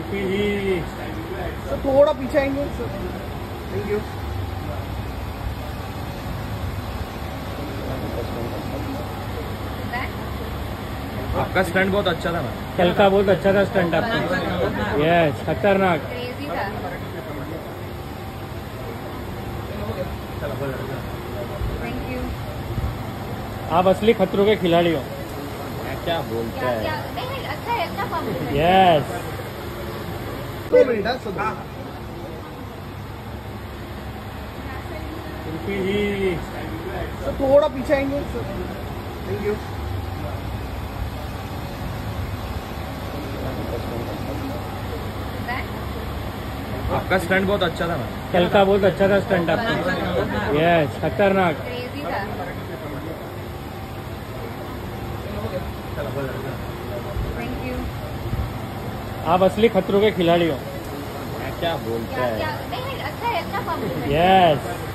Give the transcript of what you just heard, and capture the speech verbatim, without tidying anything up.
Sir थोड़ा पीछे आएंगे सर। Thank you. आपका स्टंट बहुत अच्छा था ना, कल का बहुत अच्छा था स्टंट आपका। यस, खतरनाक। क्रेजी था। Thank you. आप असली खतरों के खिलाड़ी हो। क्या बोलता क्या है। क्या नहीं नहीं, अच्छा है, अच्छा कॉम्प्लीमेंट। यस। दो मिनट है सर। सर थोड़ा पीछे आएंगे सर। Thank you. आपका स्टंट बहुत अच्छा था ना, कल का बहुत अच्छा था स्टंट आपका। यस, खतरनाक। क्रेजी था। Thank you. आप असली खतरों के खिलाड़ी हो। क्या बोलता क्या है। क्या नहीं नहीं, अच्छा है, अच्छा कॉम्प्लीमेंट। यस।